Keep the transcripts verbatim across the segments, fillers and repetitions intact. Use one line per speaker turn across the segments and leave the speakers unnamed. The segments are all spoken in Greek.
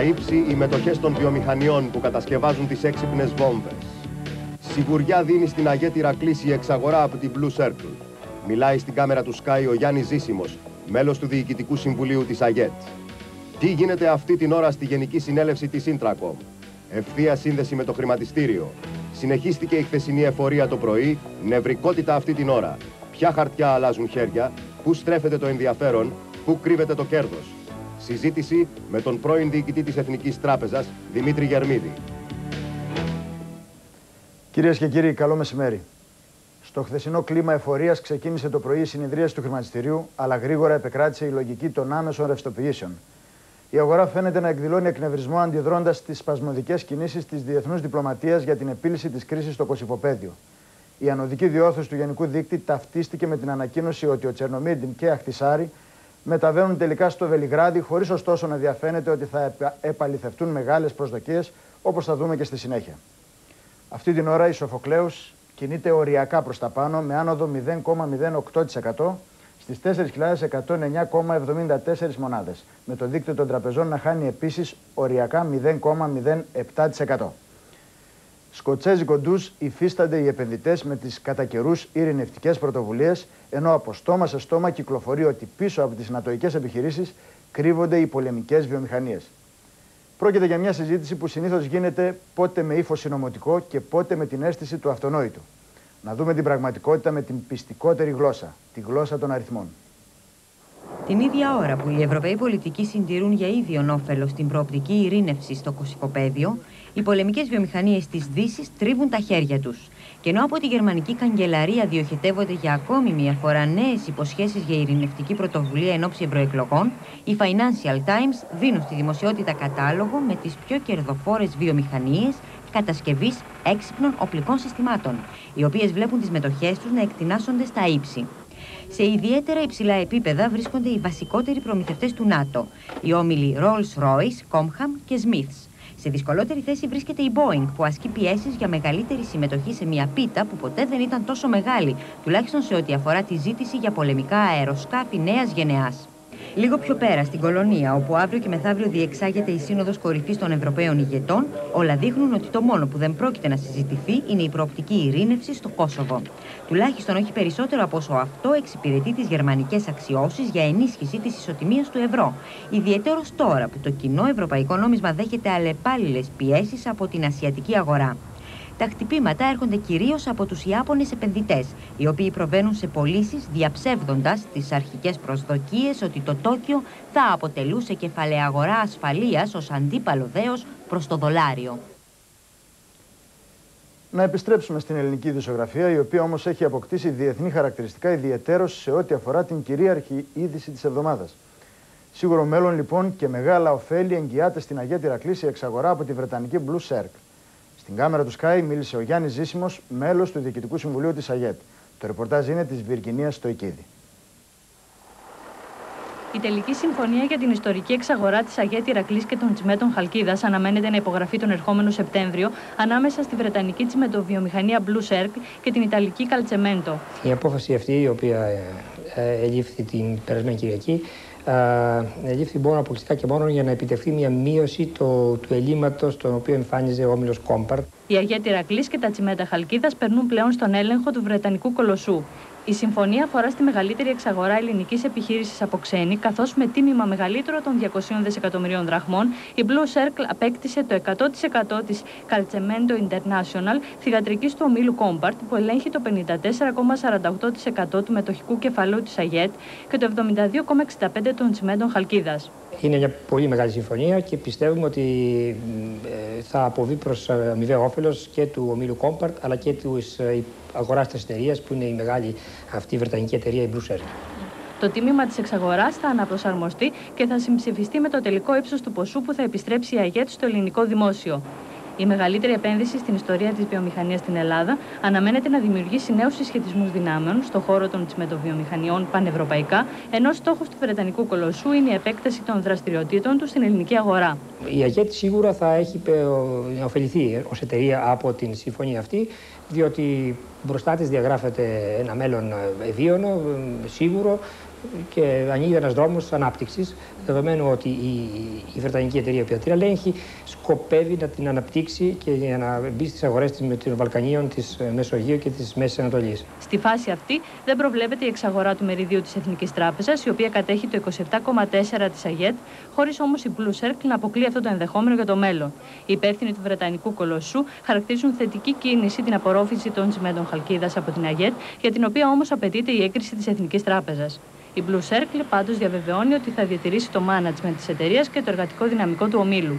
ύψη οι μετοχές των βιομηχανιών που κατασκευάζουν τις έξυπνες βόμβες. Σιγουριά δίνει στην ΑΓΕΤ Ηρακλής η εξαγορά από την Blue Circle. Μιλάει στην κάμερα του Sky ο Γιάννης Ζήσιμος, μέλος του Διοικητικού Συμβουλίου της ΑΓΕΤ. Τι γίνεται αυτή την ώρα στη Γενική Συνέλευση της Intracom? Ευθεία σύνδεση με το χρηματιστήριο. Συνεχίστηκε η χθεσινή εφορία το πρωί, νευρικότητα αυτή την ώρα. Ποια χαρτιά αλλάζουν χέρια, πού στρέφεται το ενδιαφέρον, πού κρύβεται το κέρδος. Συζήτηση με τον πρώην διοικητή της Εθνικής Τράπεζας, Δημήτρη Γερμίδη.
Κυρίες και κύριοι, καλό μεσημέρι. Στο χθεσινό κλίμα εφορίας ξεκίνησε το πρωί η συνεδρίαση του χρηματιστηρίου, αλλά γρήγορα επεκράτησε η λογική των άμεσων ρευστοποιήσεων. Η αγορά φαίνεται να εκδηλώνει εκνευρισμό αντιδρώντας στις σπασμωδικές κινήσεις της διεθνούς διπλωματίας για την επίλυση της κρίσης στο Κωσυφοπαίδιο. Η ανωδική διόρθωση του γενικού δείκτη ταυτίστηκε με την ανακοίνωση ότι ο Τσερνομίρντιν και Αχτισάρι μεταβαίνουν τελικά στο Βελιγράδι, χωρίς ωστόσο να διαφαίνεται ότι θα επαληθευτούν μεγάλες προσδοκίες, όπως θα δούμε και στη συνέχεια. Αυτή την ώρα η Σοφοκλέους κινείται οριακά προς τα πάνω με άνοδο μηδέν κόμμα μηδέν οκτώ τοις εκατό στις τέσσερις χιλιάδες εκατόν εννιά κόμμα εβδομήντα τέσσερις μονάδες, με το δίκτυο των τραπεζών να χάνει επίσης οριακά μηδέν κόμμα μηδέν επτά τοις εκατό. Σκοτσέζικο ντους υφίστανται οι επενδυτές με τις κατά καιρούς ειρηνευτικές πρωτοβουλίες, ενώ από στόμα σε στόμα κυκλοφορεί ότι πίσω από τις νατοικές επιχειρήσεις κρύβονται οι πολεμικές βιομηχανίες. Πρόκειται για μια συζήτηση που συνήθως γίνεται πότε με ύφος συνωμοτικό και πότε με την αίσθηση του αυτονόητου. Να δούμε την πραγματικότητα με την πιστικότερη γλώσσα, τη γλώσσα των αριθμών.
Την ίδια ώρα που οι Ευρωπαίοι πολιτικοί συντηρούν για ίδιον όφελος την προοπτική ειρήνευση στο Κωσυφοπαίδιο, οι πολεμικές βιομηχανίες της Δύσης τρίβουν τα χέρια τους. Και ενώ από τη γερμανική καγκελαρία διοχετεύονται για ακόμη μια φορά νέες υποσχέσεις για ειρηνευτική πρωτοβουλία εν ώψη ευρωεκλογών, οι Financial Times δίνουν στη δημοσιότητα κατάλογο με τις πιο κερδοφόρες βιομηχανίες κατασκευής έξυπνων οπλικών συστημάτων, οι οποίες βλέπουν τις μετοχές τους να εκτινάσσονται στα ύψη. Σε ιδιαίτερα υψηλά επίπεδα βρίσκονται οι βασικότεροι προμηθευτές του ΝΑΤΟ, οι όμιλοι Rolls-Royce, Comham και Smiths. Σε δυσκολότερη θέση βρίσκεται η Boeing, που ασκεί πιέσεις για μεγαλύτερη συμμετοχή σε μια πίτα που ποτέ δεν ήταν τόσο μεγάλη, τουλάχιστον σε ό,τι αφορά τη ζήτηση για πολεμικά αεροσκάφη νέας γενεάς. Λίγο πιο πέρα, στην Κολονία, όπου αύριο και μεθαύριο διεξάγεται η Σύνοδος Κορυφής των Ευρωπαίων Ηγετών, όλα δείχνουν ότι το μόνο που δεν πρόκειται να συζητηθεί είναι η προοπτική ειρήνευση στο Κόσοβο. Τουλάχιστον όχι περισσότερο από όσο αυτό εξυπηρετεί τις γερμανικές αξιώσεις για ενίσχυση της ισοτιμίας του ευρώ. Ιδιαιτέρως τώρα που το κοινό ευρωπαϊκό νόμισμα δέχεται αλλεπάλληλες πιέσεις από την ασιατική αγορά. Τα χτυπήματα έρχονται κυρίως από τους Ιάπωνες επενδυτές, οι οποίοι προβαίνουν σε πωλήσεις διαψεύδοντας τις αρχικές προσδοκίες ότι το Τόκιο θα αποτελούσε κεφαλαία αγορά ασφαλείας ως αντίπαλο δέος προς το δολάριο.
Να επιστρέψουμε στην ελληνική ειδησιογραφία, η οποία όμως έχει αποκτήσει διεθνή χαρακτηριστικά, ιδιαιτέρως σε ό,τι αφορά την κυρίαρχη είδηση της εβδομάδας. Σίγουρο μέλλον λοιπόν και μεγάλα ωφέλη εγγυάται στην ΑΓΕΤ Ηρακλής η εξαγορά από τη βρετανική Blue Circle. Στην κάμερα του Sky μίλησε ο Γιάννης Ζήσιμος, μέλος του Διοικητικού Συμβουλίου της ΑΓΕΤ. Το ρεπορτάζ είναι της Βιρκινίας Στοϊκίδη.
Η τελική συμφωνία για την ιστορική εξαγορά της ΑΓΕΤ Ηρακλής και των τσιμέντων Χαλκίδας αναμένεται να υπογραφεί τον ερχόμενο Σεπτέμβριο ανάμεσα στη βρετανική τσιμεντοβιομηχανία Blue Circle και την ιταλική Καλτσεμέντο.
Η απόφαση αυτή, η οποία ελήφθη την περασμένη Κυριακή, ελήφθη μόνο αποκλειστικά και μόνο για να επιτευχθεί μια μείωση το, του ελλείμματος τον οποίο εμφάνιζε ο όμιλος Κόμπαρτ.
Η ΑΓΕΤ Ηρακλής και τα τσιμέντα Χαλκίδας περνούν πλέον στον έλεγχο του βρετανικού κολοσσού. Η συμφωνία αφορά στη μεγαλύτερη εξαγορά ελληνικής επιχείρησης από ξένη, καθώς με τίμημα μεγαλύτερο των διακοσίων δισεκατομμυρίων δραχμών, η Blue Circle απέκτησε το εκατό τοις εκατό της Calcemento International, θυγατρικής του ομίλου Compart, που ελέγχει το πενήντα τέσσερα κόμμα σαράντα οκτώ τοις εκατό του μετοχικού κεφαλαίου της ΑΓΕΤ και το εβδομήντα δύο κόμμα εξήντα πέντε τοις εκατό των τσιμέντων Χαλκίδας.
Είναι μια πολύ μεγάλη συμφωνία και πιστεύουμε ότι θα αποβεί προς αμοιβαίο όφελος και του ομίλου Compart αλλά και της αγοράστρας εταιρείας που είναι η μεγάλη αυτή βρετανική εταιρεία, η Blue Circle.
Το τίμημα της εξαγοράς θα αναπροσαρμοστεί και θα συμψηφιστεί με το τελικό ύψος του ποσού που θα επιστρέψει η ΑΓΕΤ στο ελληνικό δημόσιο. Η μεγαλύτερη επένδυση στην ιστορία της βιομηχανίας στην Ελλάδα αναμένεται να δημιουργήσει νέους συσχετισμούς δυνάμεων στον χώρο των τσιμεντοβιομηχανιών πανευρωπαϊκά, ενώ στόχος του βρετανικού κολοσσού είναι η επέκταση των δραστηριοτήτων του στην ελληνική αγορά.
Η ΑΓΕΤ σίγουρα θα έχει να ωφεληθεί ως εταιρεία από την συμφωνία αυτή, διότι μπροστά της διαγράφεται ένα μέλλον ευίωνο, σίγουρο, και ανοίγει ένας δρόμος ανάπτυξης, δεδομένου ότι η, η βρετανική εταιρεία που την ελέγχει σκοπεύει να την αναπτύξει και για να μπει στις αγορές των Βαλκανίων, της Μεσογείου και της Μέσης Ανατολής.
Στη φάση αυτή δεν προβλέπεται η εξαγορά του μεριδίου της Εθνικής Τράπεζας, η οποία κατέχει το είκοσι επτά κόμμα τέσσερα τοις εκατό της ΑΓΕΤ, χωρίς όμως η Blue Circle να αποκλεί αυτό το ενδεχόμενο για το μέλλον. Οι υπεύθυνοι του βρετανικού κολοσσού χαρακτηρίζουν θετική κίνηση την απορρόφηση των τσιμέντων Χαλκίδας από την ΑΓΕΤ, για την οποία όμως απαιτείται η έγκριση της Εθνικής Τράπεζας. Η Blue Circle πάντως διαβεβαιώνει ότι θα διατηρήσει το management της εταιρείας και το εργατικό δυναμικό του ομίλου.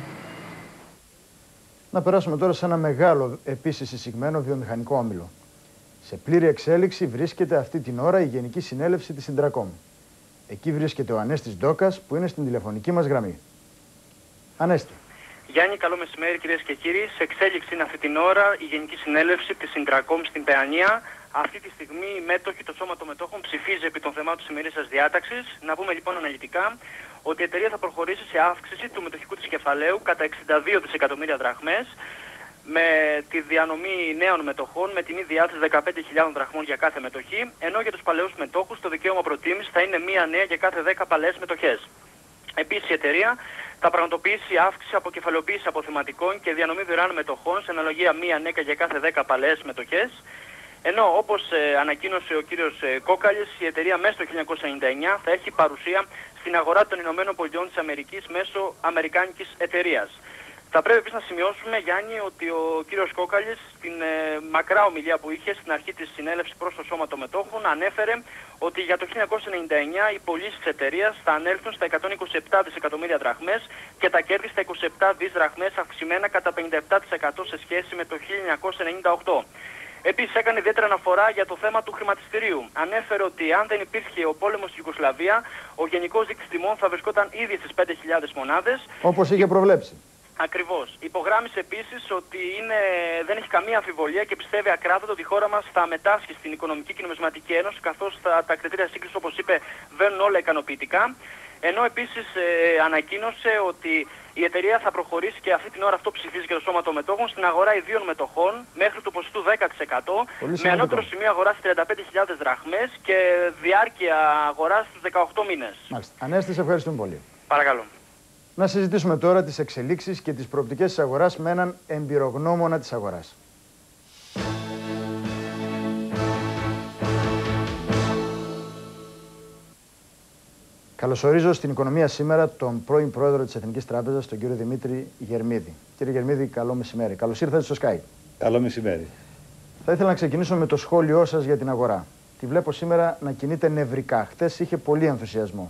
Να περάσουμε τώρα σε ένα μεγάλο επίσης εισηγμένο βιομηχανικό όμιλο. Σε πλήρη εξέλιξη βρίσκεται αυτή την ώρα η Γενική Συνέλευση της Συντρακόμ. Εκεί βρίσκεται ο Ανέστης Ντόκας που είναι στην τηλεφωνική μας γραμμή. Ανέστη.
Γιάννη, καλό μεσημέρι κυρίες και κύριοι. Σε εξέλιξη είναι αυτή την ώρα η Γενική Συνέλευση της Συντρακόμ στην Παιανία. Αυτή τη στιγμή οι μέτοχοι, το Σώμα των Μετόχων, ψηφίζει επί των θεμάτων της ημερήσιας διάταξης. Να πούμε λοιπόν αναλυτικά ότι η εταιρεία θα προχωρήσει σε αύξηση του μετοχικού της κεφαλαίου κατά εξήντα δύο δισεκατομμύρια δραχμές, με τη διανομή νέων μετοχών με τιμή διάθεση δεκαπέντε χιλιάδες δραχμών για κάθε μετοχή, ενώ για τους παλαιούς μετόχους το δικαίωμα προτίμησης θα είναι μία νέα για κάθε δέκα παλαιές μετοχές. Επίσης η εταιρεία θα πραγματοποιήσει αύξηση αποκεφαλαιοποίηση αποθεματικών και διανομή δωρεάν μετοχών σε αναλογία μία νέα για κάθε δέκα παλαιές μετοχές. Ενώ όπως ε, ανακοίνωσε ο κύριος ε, Κόκαλης, η εταιρεία μέσα στο χίλια εννιακόσια ενενήντα εννιά θα έχει παρουσία στην αγορά των Ηνωμένων Πολιτειών της Αμερικής μέσω αμερικάνικης εταιρείας. Θα πρέπει επίσης να σημειώσουμε, Γιάννη, ότι ο κύριος Κόκαλης στην ε, μακρά ομιλία που είχε στην αρχή της συνέλευσης προς το Σώμα των Μετόχων ανέφερε ότι για το χίλια εννιακόσια ενενήντα εννιά οι πωλήσεις της εταιρείας θα ανέλθουν στα εκατόν είκοσι επτά δισεκατομμύρια δραχμές και τα κέρδη στα είκοσι επτά δισεκατομμύρια δραχμές, αυξημένα κατά πενήντα επτά τοις εκατό σε σχέση με το χίλια εννιακόσια ενενήντα οκτώ. Επίσης έκανε ιδιαίτερα αναφορά για το θέμα του χρηματιστηρίου. Ανέφερε ότι αν δεν υπήρχε ο πόλεμος στη Ιουγκοσλαβία, ο γενικός δείκτης τιμών θα βρισκόταν ήδη στις πέντε χιλιάδες μονάδες.
Όπως είχε προβλέψει.
Ακριβώς. Υπογράμμισε επίσης ότι είναι, δεν έχει καμία αμφιβολία και πιστεύει ακράδαντα ότι η χώρα μας θα μετάσχει στην Οικονομική και Νομισματική Ένωση, καθώς τα, τα κριτήρια σύγκρισης, όπως είπε, βαίνουν όλα ικανοποιητικά. Ενώ επίσης ε, ανακοίνωσε ότι η εταιρεία θα προχωρήσει, και αυτή την ώρα αυτό ψηφίζει και το Σώμα των Μετόχων, στην αγορά ιδίων μετοχών μέχρι του ποσοστού δέκα τοις εκατό, με ανώτερο σημείο αγοράς τριάντα πέντε χιλιάδες δραχμές και διάρκεια αγοράς στους δεκαοκτώ μήνες.
Μάλιστα. Ανέστη, σε ευχαριστούμε πολύ.
Παρακαλώ.
Να συζητήσουμε τώρα τις εξελίξεις και τις προοπτικές της αγοράς με έναν εμπειρογνώμονα της αγοράς. Καλωσορίζω στην Οικονομία σήμερα τον πρώην πρόεδρο της Εθνικής Τράπεζας, τον κύριο Δημήτρη Γερμίδη. Κύριε Γερμίδη, καλό μεσημέρι. Καλώς ήρθατε στο Sky.
Καλό μεσημέρι.
Θα ήθελα να ξεκινήσω με το σχόλιο σας για την αγορά. Τη βλέπω σήμερα να κινείται νευρικά. Χτες είχε πολύ ενθουσιασμό.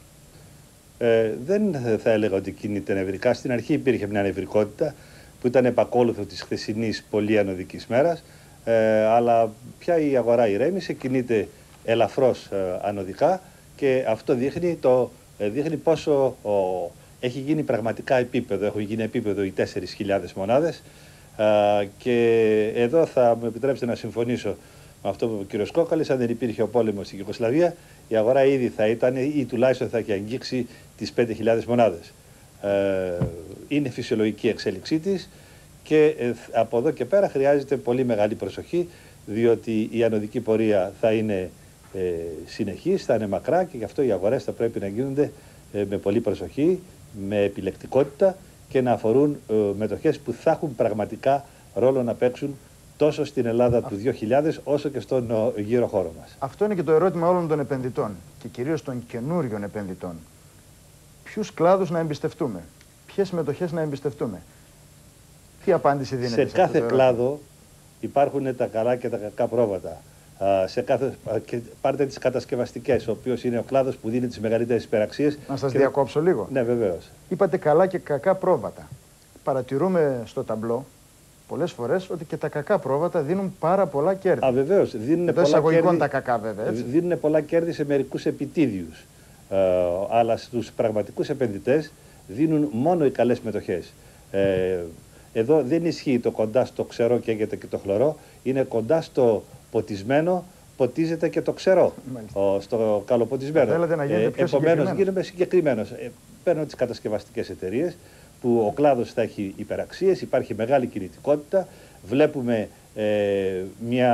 Ε, δεν θα έλεγα ότι κινείται νευρικά. Στην αρχή υπήρχε μια νευρικότητα που ήταν επακόλουθο της χθεσινής πολύ ανωδικής μέρας, ε, αλλά πια η αγορά ηρέμησε, κινείται ελαφρώς ε, ανωδικά και αυτό δείχνει, το, ε, δείχνει πόσο ο, έχει γίνει πραγματικά επίπεδο. Έχουν γίνει επίπεδο οι τέσσερις χιλιάδες μονάδες ε, και εδώ θα μου επιτρέψετε να συμφωνήσω με αυτό που είπε ο κ. Κόκαλης. Αν δεν υπήρχε ο πόλεμος στην Ιουγκοσλαβία, η αγορά ήδη θα ήταν ή τουλάχιστον θα είχε αγγίξει τις πέντε χιλιάδες μονάδες. Ε, είναι φυσιολογική εξέλιξή της και ε, από εδώ και πέρα χρειάζεται πολύ μεγάλη προσοχή, διότι η ανωδική πορεία θα είναι ε, συνεχής, θα είναι μακρά και γι' αυτό οι αγορές θα πρέπει να γίνονται ε, με πολύ προσοχή, με επιλεκτικότητα και να αφορούν ε, μετοχές που θα έχουν πραγματικά ρόλο να παίξουν τόσο στην Ελλάδα του δύο χιλιάδες όσο και στον γύρο χώρο μας.
Αυτό είναι και το ερώτημα όλων των επενδυτών και κυρίως των καινούριων επενδυτών. Ποιους κλάδους να εμπιστευτούμε, ποιες μετοχές να εμπιστευτούμε. Τι απάντηση δίνετε σε,
σε κάθε κλάδο υπάρχουν τα καλά και τα κακά πρόβατα. Α, σε κάθε, και πάρτε τις κατασκευαστικές, ο οποίος είναι ο κλάδος που δίνει τις μεγαλύτερες υπεραξίες.
Να σας
και...
διακόψω λίγο.
Ναι, βεβαίως.
Είπατε καλά και κακά πρόβατα. Παρατηρούμε στο ταμπλό πολλές φορές ότι και τα κακά πρόβατα δίνουν πάρα πολλά κέρδη.
Α, βεβαίως. Δίνουν
πολλά εισαγωγικών κέρδη, τα κακά βέβαια. Έτσι.
Δίνουν πολλά κέρδη σε μερικούς επιτίδιους. Ε, αλλά στους πραγματικούς επενδυτές δίνουν μόνο οι καλές μετοχές. Ε, εδώ δεν ισχύει το κοντά στο ξερό καίγεται και το χλωρό. Είναι κοντά στο ποτισμένο, ποτίζεται και το ξερό. Ο, στο καλοποτισμένο.
Θέλετε να γίνετε πιο
Επομένως, γίνομαι συγκεκριμένος. Ε, παίρνω τις κατασκευαστικές εταιρείες που ο κλάδος θα έχει υπεραξίες, υπάρχει μεγάλη κινητικότητα. Βλέπουμε ε, μια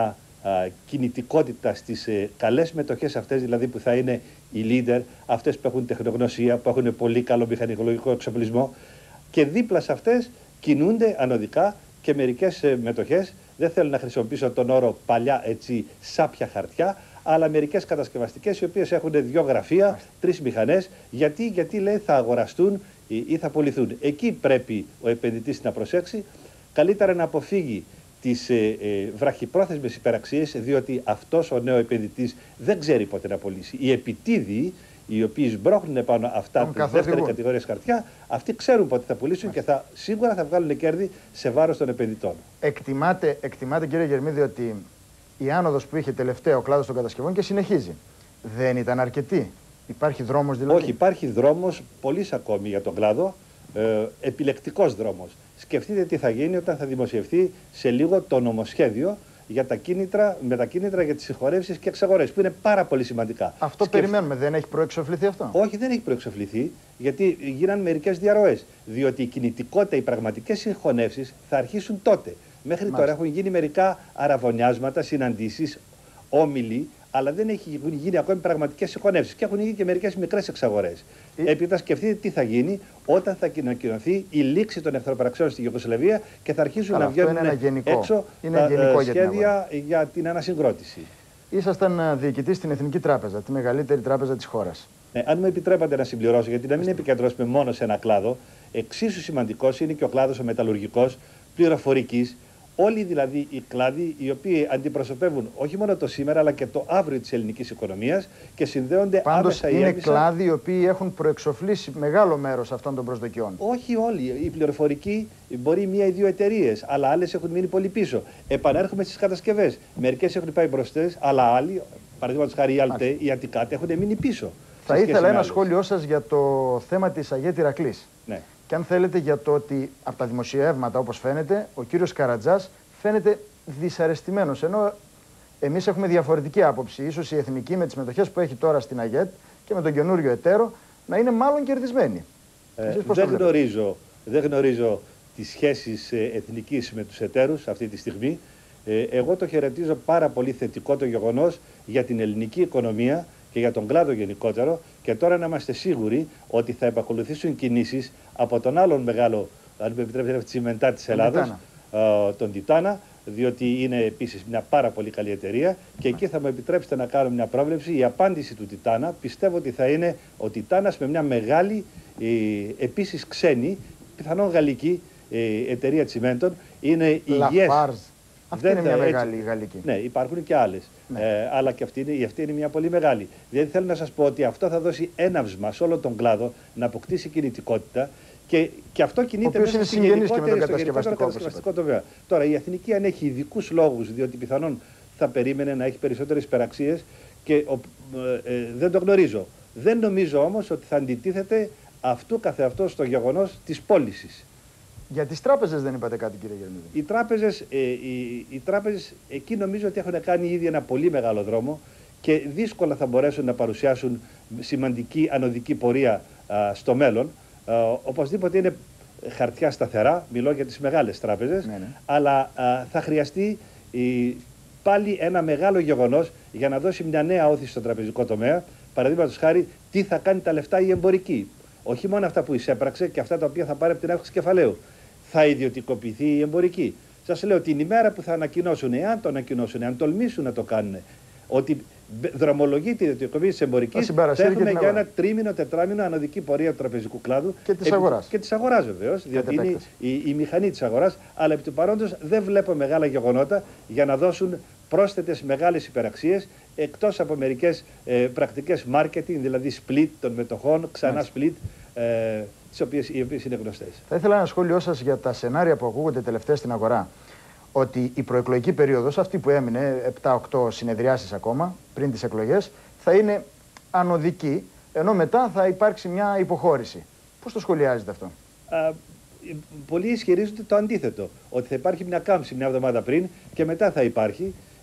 α, κινητικότητα στις ε, καλές μετοχές αυτές, δηλαδή που θα είναι οι leader, αυτές που έχουν τεχνογνωσία, που έχουν πολύ καλό μηχανικολογικό εξοπλισμό, και δίπλα σε αυτές κινούνται ανωδικά και μερικές ε, μετοχές, δεν θέλω να χρησιμοποιήσω τον όρο παλιά έτσι σάπια χαρτιά, αλλά μερικές κατασκευαστικές οι οποίες έχουν δύο γραφεία, τρεις μηχανές, γιατί, γιατί λέει θα αγοραστούν ή, ή θα πουληθούν. Εκεί πρέπει ο επενδυτής να προσέξει, καλύτερα να αποφύγει τις ε, ε, βραχυπρόθεσμες υπεραξίες, διότι αυτός ο νέο επενδυτής δεν ξέρει πότε να πωλήσει. Οι επιτίδιοι, οι οποίοι σμπρώχνουν πάνω αυτά τη δεύτερη κατηγορία χαρτιά, αυτοί ξέρουν πότε θα πουλήσουν και θα, σίγουρα θα βγάλουν κέρδη σε βάρος των επενδυτών. Εκτιμάτε,
εκτιμάτε κύριε Γερμίδη, ότι η άνοδος που είχε τελευταία ο κλάδος των κατασκευών και συνεχίζει δεν ήταν αρκετή? Υπάρχει δρόμος δηλαδή?
Όχι, υπάρχει δρόμος πολύς ακόμη για τον κλάδο, ε, επιλεκτικός δρόμος. Σκεφτείτε τι θα γίνει όταν θα δημοσιευθεί σε λίγο το νομοσχέδιο για τα κίνητρα, με τα κίνητρα για τις συγχωρεύσεις και εξαγορές, που είναι πάρα πολύ σημαντικά.
Αυτό Σκεφ... περιμένουμε, δεν έχει προεξοφληθεί αυτό?
Όχι, δεν έχει προεξοφληθεί, γιατί γίναν μερικές διαρροές. Διότι η κινητικότητα, οι πραγματικές συγχωνεύσεις θα αρχίσουν τότε. Μέχρι Μάλιστα. τώρα έχουν γίνει μερικά αραβωνιάσματα, συναντήσεις, όμιλοι, αλλά δεν έχουν γίνει ακόμη πραγματικές συγχωνεύσεις και έχουν γίνει και μερικές μικρές εξαγορές. Ε... Έπειτα σκεφτείτε τι θα γίνει όταν θα ανακοινωθεί η λήξη των εχθροπραξιών στη Ιουγκοσλαβία και θα αρχίσουν Άρα, να βγαίνουν έξω
είναι
τα
γενικό
σχέδια
για την,
για την ανασυγκρότηση.
Ήσασταν διοικητής στην Εθνική Τράπεζα, τη μεγαλύτερη τράπεζα της χώρας.
Ναι, αν μου επιτρέπατε να συμπληρώσω, γιατί να μην επικεντρώσουμε μόνο σε ένα κλάδο, εξίσου σημαντικός είναι και ο κλάδος ο μεταλλουργικός, πληροφορικής. Όλοι δηλαδή οι κλάδοι οι οποίοι αντιπροσωπεύουν όχι μόνο το σήμερα αλλά και το αύριο της ελληνικής οικονομίας και συνδέονται
Πάντως
άμεσα ή
είναι
έμεσα...
κλάδοι οι οποίοι έχουν προεξοφλήσει μεγάλο μέρος αυτών των προσδοκιών.
Όχι όλοι. Η πληροφορική μπορεί μία ή δύο εταιρείες, αλλά άλλες έχουν μείνει πολύ πίσω. Επανέρχομαι στις κατασκευές. Μερικές έχουν πάει μπροστές, αλλά άλλοι, παραδείγματος χάρη η Αλτέ, η Αττικάτε, έχουν μείνει πίσω.
Θα ήθελα ένα σχόλιο σας για το θέμα της Αγία Ηρακλής.
Ναι.
Και αν θέλετε για το ότι από τα δημοσιεύματα, όπως φαίνεται, ο κύριος Καρατζάς φαίνεται δυσαρεστημένος, ενώ εμείς έχουμε διαφορετική άποψη. Ίσως η Εθνική με τις μετοχές που έχει τώρα στην ΑΓΕΤ και με τον καινούριο εταίρο να είναι μάλλον κερδισμένη.
Ε, δεν, γνωρίζω, δεν γνωρίζω τις σχέσεις ε, Εθνικής με τους εταίρους αυτή τη στιγμή. Ε, εγώ το χαιρετίζω πάρα πολύ θετικό το γεγονός για την ελληνική οικονομία και για τον κλάδο γενικότερο, και τώρα να είμαστε σίγουροι ότι θα επακολουθήσουν κινήσεις από τον άλλον μεγάλο, αν με επιτρέπετε, τσιμεντά της Ελλάδος, τον Τιτάνα, διότι είναι επίσης μια πάρα πολύ καλή εταιρεία και εκεί θα μου επιτρέψετε να κάνω μια πρόβλεψη. Η απάντηση του Τιτάνα πιστεύω ότι θα είναι ο Τιτάνας με μια μεγάλη, ε, επίσης ξένη, πιθανόν γαλλική ε, εταιρεία τσιμέντων. Είναι η Yes.
Αυτή είναι μια μεγάλη γαλλική.
Ναι, υπάρχουν και άλλες. Ναι. Ε, αλλά και αυτή είναι, αυτή είναι μια πολύ μεγάλη. Δηλαδή θέλω να σας πω ότι αυτό θα δώσει έναυσμα σε όλο τον κλάδο να αποκτήσει κινητικότητα. Και, και αυτό κινείται μέσα στην γενικότερη κατασκευαστικό τομέα. Τώρα, η Εθνική, αν έχει ειδικούς λόγους, διότι πιθανόν θα περίμενε να έχει περισσότερες υπεραξίες και ε, ε, δεν το γνωρίζω. Δεν νομίζω όμως ότι θα αντιτίθεται αυτού καθεαυτό στο γεγονός της πώλησης.
Για τις τράπεζες δεν είπατε κάτι, κύριε Γερμίδη?
Οι τράπεζες, ε, οι, οι τράπεζες εκεί νομίζω ότι έχουν κάνει ήδη ένα πολύ μεγάλο δρόμο και δύσκολα θα μπορέσουν να παρουσιάσουν σημαντική ανωδική πορεία α, στο μέλλον. Uh, οπωσδήποτε είναι χαρτιά σταθερά, μιλώ για τις μεγάλες τράπεζες, ναι, ναι. αλλά uh, θα χρειαστεί η, πάλι ένα μεγάλο γεγονός για να δώσει μια νέα όθηση στο τραπεζικό τομέα. Παραδείγματος χάρη, τι θα κάνει τα λεφτά η εμπορική. Όχι μόνο αυτά που εισέπραξε και αυτά τα οποία θα πάρει από την αύξηση κεφαλαίου. Θα ιδιωτικοποιηθεί η εμπορική. Σας λέω την ημέρα που θα ανακοινώσουν, εάν το ανακοινώσουν, εάν τολμήσουν να το κάνουν, ότι δρομολογείται η ιδιωτικοποίηση τη εμπορική, θα έχουμε για ένα τρίμηνο, τετράμηνο ανωδική πορεία του τραπεζικού κλάδου
και τη αγορά.
Και τη αγορά βεβαίω, διότι είναι η, η μηχανή τη αγορά. Αλλά επί του παρόντος δεν βλέπω μεγάλα γεγονότα για να δώσουν πρόσθετες μεγάλες υπεραξίες, εκτός από μερικές ε, πρακτικές marketing, δηλαδή split των μετοχών, ξανά split, ε, τις οποίες, οι οποίες είναι γνωστές.
Θα ήθελα ένα σχόλιο σας για τα σενάρια που ακούγονται τελευταία στην αγορά. Ότι η προεκλογική περίοδος, αυτή που έμεινε επτά οκτώ συνεδριάσεις ακόμα πριν τις εκλογές, θα είναι ανωδική, ενώ μετά θα υπάρξει μια υποχώρηση. Πώς το σχολιάζετε αυτό?
Α, πολλοί ισχυρίζονται το αντίθετο, ότι θα υπάρχει μια κάμψη μια εβδομάδα πριν και μετά θα υπάρχει.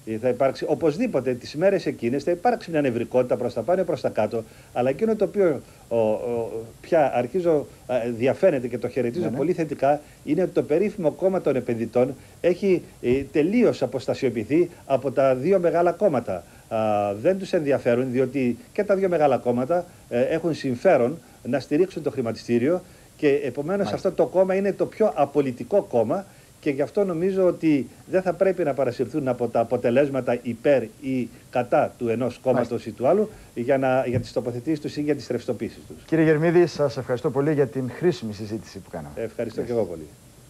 θα υπάρξει οπωσδήποτε τις μέρες εκείνες, θα υπάρξει μια νευρικότητα προς τα πάνω προς τα κάτω. Αλλά εκείνο το οποίο ο, ο, πια αρχίζω α, διαφαίνεται και το χαιρετίζω ναι, ναι. πολύ θετικά είναι ότι το περίφημο κόμμα των επενδυτών έχει ε, τελείως αποστασιοποιηθεί από τα δύο μεγάλα κόμματα. Α, δεν τους ενδιαφέρουν, διότι και τα δύο μεγάλα κόμματα ε, έχουν συμφέρον να στηρίξουν το χρηματιστήριο και επομένως Μάλιστα. αυτό το κόμμα είναι το πιο απολυτικό κόμμα και γι' αυτό νομίζω ότι δεν θα πρέπει να παρασυρθούν από τα αποτελέσματα υπέρ ή κατά του ενός κόμματος ή του άλλου για, να, για τις τοποθετήσεις τους ή για τις ρευστοποίησεις τους.
Κύριε Γερμίδη, σας ευχαριστώ πολύ για την χρήσιμη συζήτηση που κάναμε.
Ευχαριστώ yes. και εγώ πολύ.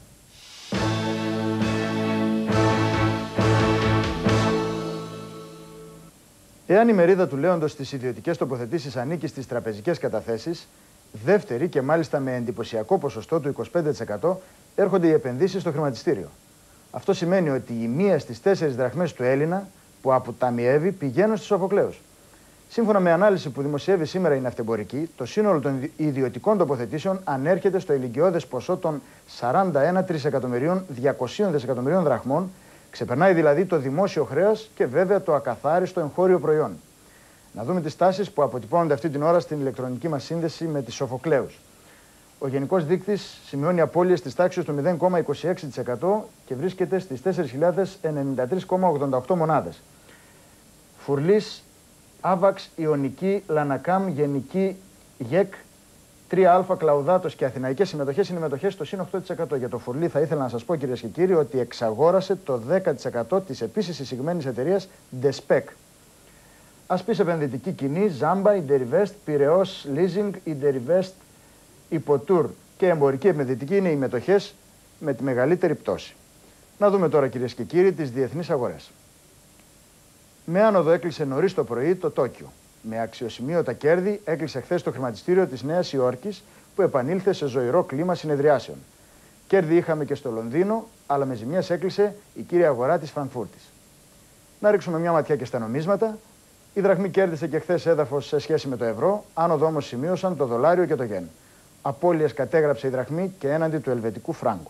Εάν η μερίδα του λέοντος στις ιδιωτικές τοποθετήσεις ανήκει στις τραπεζικές καταθέσεις, δεύτερη και μάλιστα με εντυπωσιακό ποσοστό του είκοσι πέντε τοις εκατό έρχονται οι επενδύσεις στο χρηματιστήριο. Αυτό σημαίνει ότι η μία στις τέσσερις δραχμές του Έλληνα που αποταμιεύει πηγαίνουν στους Σοφοκλέους. Σύμφωνα με ανάλυση που δημοσιεύει σήμερα η Ναυτεμπορική, το σύνολο των ιδιωτικών τοποθετήσεων ανέρχεται στο ηλικιώδες ποσό των σαράντα ένα τρισεκατομμυρίων διακοσίων δισεκατομμυρίων δραχμών, ξεπερνάει δηλαδή το δημόσιο χρέος και βέβαια το ακαθάριστο εγχώριο προϊόν. Να δούμε τις τάσεις που αποτυπώνονται αυτή την ώρα στην ηλεκτρονική μας σύνδεση με τις Σοφοκλέους. Ο γενικός δείκτης σημειώνει απώλειες της τάξης του μηδέν κόμμα είκοσι έξι τοις εκατό και βρίσκεται στις τέσσερις χιλιάδες ενενήντα τρία κόμμα ογδόντα οκτώ μονάδες. Φουρλής, Άβαξ, Ιωνική, Λανακάμ, Γενική, ΓΕΚ, τρία Α, Κλαουδάτος και Αθηναϊκές συμμετοχές είναι μετοχές στο συν οκτώ τοις εκατό. Για το Φουρλή θα ήθελα να σας πω, κυρίες και κύριοι, ότι εξαγόρασε το δέκα τοις εκατό της επίσης εισηγμένης εταιρείας Despec. Ασπής επενδυτική κοινή, Ζάμπα, Inderivest, Πειραιώς Leasing, Inderivest, Υποtour και εμπορική επενδυτική είναι οι μετοχές με τη μεγαλύτερη πτώση. Να δούμε τώρα, κυρίες και κύριοι, τις διεθνείς αγορές. Με άνοδο έκλεισε νωρίς το πρωί το Τόκιο. Με αξιοσημείωτα κέρδη έκλεισε χθες το χρηματιστήριο της Νέας Υόρκης που επανήλθε σε ζωηρό κλίμα συνεδριάσεων. Κέρδη είχαμε και στο Λονδίνο, αλλά με ζημιές έκλεισε η κύρια αγορά της Φραγκφούρτης. Να ρίξουμε μια ματιά και στα νομίσματα. Η δραχμή κέρδισε και χθες έδαφος σε σχέση με το ευρώ, άνοδο όμως σημείωσαν το δολάριο και το γεν. Απώλειες κατέγραψε η δραχμή και έναντι του ελβετικού φράγκου.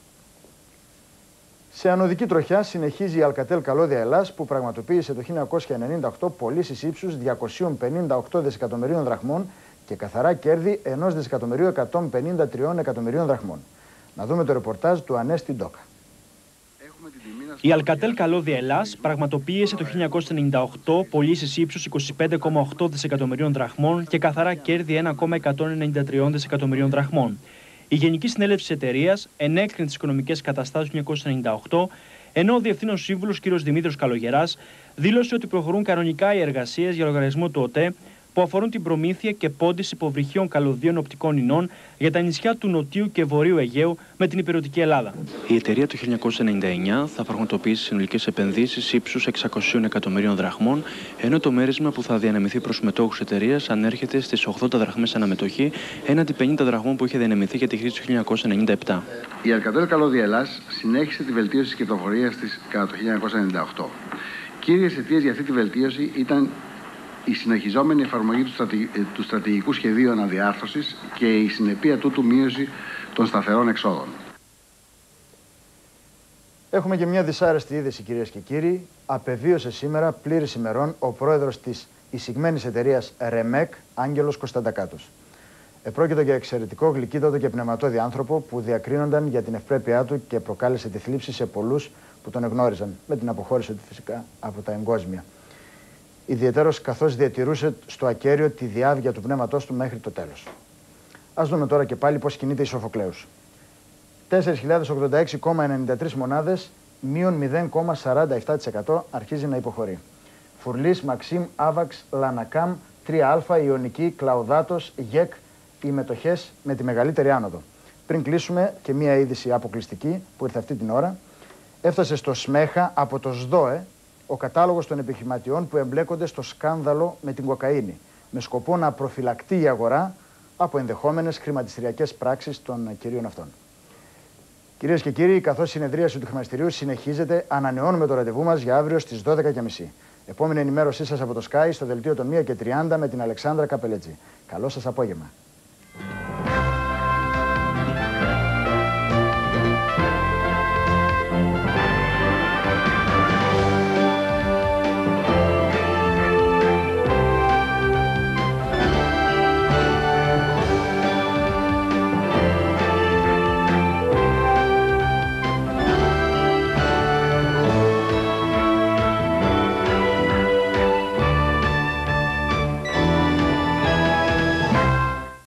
Σε ανωδική τροχιά συνεχίζει η Αλκατέλ Καλώδια Ελλάς που πραγματοποίησε το χίλια εννιακόσια ενενήντα οκτώ πωλήσεις ύψους διακόσια πενήντα οκτώ δισεκατομμυρίων δραχμών και καθαρά κέρδη ενός δισεκατομμυρίου εκατόν πενήντα τρία εκατομμυρίων δραχμών. Να δούμε το ρεπορτάζ του Ανέστη Ντόκα.
Η Αλκατέλ Καλώδια Ελλάς πραγματοποίησε το χίλια εννιακόσια ενενήντα οκτώ πωλήσεις ύψους είκοσι πέντε κόμμα οκτώ δισεκατομμυρίων δραχμών και καθαρά κέρδη ένα κόμμα εκατόν ενενήντα τρία δισεκατομμυρίων δραχμών. Η Γενική Συνέλευση της εταιρείας ενέκρινε τις οικονομικές καταστάσεις του χίλια εννιακόσια ενενήντα οκτώ, ενώ ο Διευθύνων Σύμβουλος κ. Δημήτριος Καλογεράς δήλωσε ότι προχωρούν κανονικά οι εργασίες για λογαριασμό του ΟΤΕ που αφορούν την προμήθεια και πόντιση υποβρυχίων καλωδίων οπτικών ινών για τα νησιά του Νοτίου και Βορείου Αιγαίου με την υπηρετική Ελλάδα.
Η εταιρεία το χίλια εννιακόσια ενενήντα εννιά θα πραγματοποιήσει συνολικές επενδύσεις ύψους εξακόσια εκατομμυρίων δραχμών, ενώ το μέρισμα που θα διανεμηθεί προς μετόχους εταιρείας ανέρχεται στις ογδόντα δραχμές αναμετοχή, έναντι πενήντα δραχμών που είχε διανεμηθεί για τη χρήση του χίλια εννιακόσια ενενήντα επτά.
Η Αλκατέλ Καλώδια Ελλάς συνέχισε τη βελτίωση της κερδοφορίας της κατά το χίλια εννιακόσια ενενήντα οκτώ. Κύριες αιτίες για αυτή τη βελτίωση ήταν η συνεχιζόμενη εφαρμογή του, στρατη... του στρατηγικού σχεδίου αναδιάρθρωσης και η συνεπία τούτου μείωση των σταθερών εξόδων.
Έχουμε και μια δυσάρεστη είδηση, κυρίες και κύριοι. Απεβίωσε σήμερα πλήρης ημερών ο πρόεδρος της εισηγμένης εταιρείας Ρεμεκ, Άγγελος Κωνσταντακάτος. Επρόκειτο για εξαιρετικό, γλυκύτατο και πνευματώδη άνθρωπο που διακρίνονταν για την ευπρέπειά του και προκάλεσε τη θλίψη σε πολλούς που τον εγνώριζαν, με την αποχώρηση του φυσικά από τα εγκόσμια. Ιδιαιτέρως καθώς διατηρούσε στο ακέραιο τη διάβγεια του πνεύματός του μέχρι το τέλος. Ας δούμε τώρα και πάλι πώς κινείται η Σοφοκλέους. τέσσερις χιλιάδες ογδόντα έξι κόμμα ενενήντα τρεις μονάδες, μείον μηδέν κόμμα σαράντα επτά τοις εκατό αρχίζει να υποχωρεί. Φουρλής, Μαξίμ, Άβαξ, Λανακάμ, τρία Α, Ιωνική, Κλαουδάτος, ΓΕΚ, οι μετοχές με τη μεγαλύτερη άνοδο. Πριν κλείσουμε και μία είδηση αποκλειστική που ήρθε αυτή την ώρα, έφτασε στο ΣΜΕΧΑ από το ΣΔΟΕ ο κατάλογος των επιχειρηματιών που εμπλέκονται στο σκάνδαλο με την κοκαίνη, με σκοπό να προφυλακτεί η αγορά από ενδεχόμενες χρηματιστηριακές πράξεις των κυρίων αυτών. Κυρίες και κύριοι, καθώς η συνεδρίαση του χρηματιστηρίου συνεχίζεται, ανανεώνουμε το ραντεβού μας για αύριο στις δώδεκα και μισή. Επόμενη ενημέρωσή σας από το Sky στο δελτίο των μία και τριάντα με την Αλεξάνδρα Καπελετζή. Καλό σας απόγευμα.